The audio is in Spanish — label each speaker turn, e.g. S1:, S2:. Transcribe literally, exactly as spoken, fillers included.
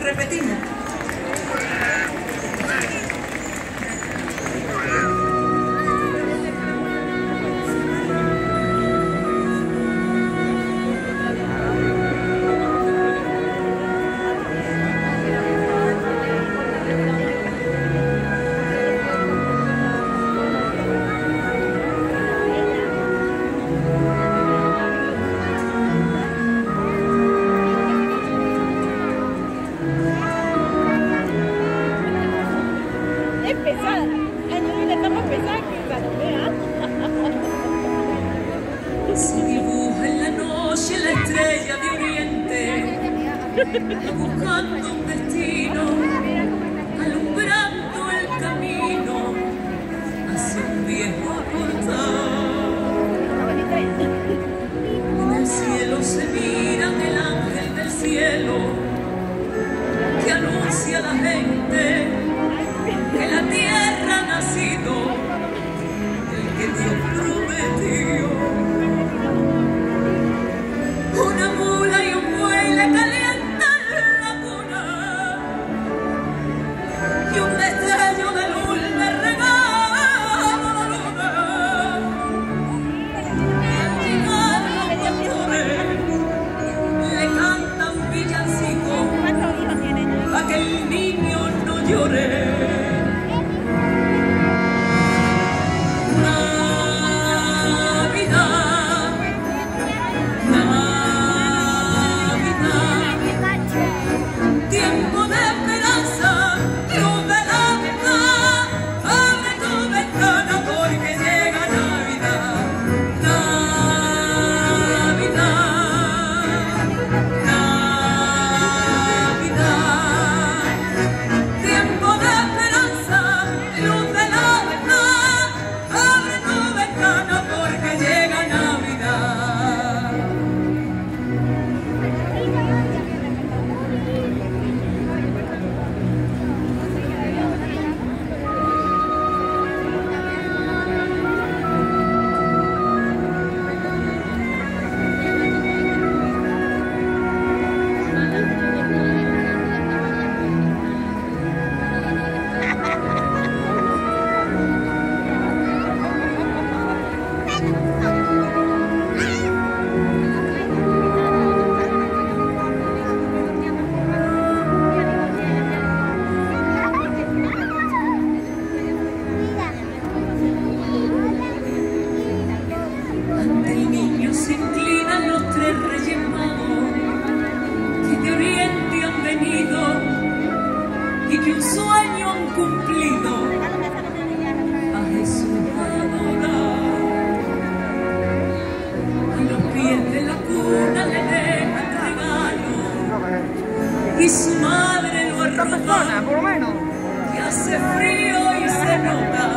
S1: repetimos.
S2: Se dibuja en la noche la estrella de oriente, buscando un destino, alumbrando el camino hacia un viejo portal. En el cielo se mira el ángel del cielo que anuncia a la gente que la tierra ha nacido el que Dios prometió. Una mula y un buey le calientan la cuna y un destello de luz le regala la luna. Y al llegar los pastores le cantan villancicos para que el niño no llore. Y que un sueño han cumplido a Jesús adorar. A los pies de la cuna le dejan regalo y su madre lo arropa, que hace frío y se nota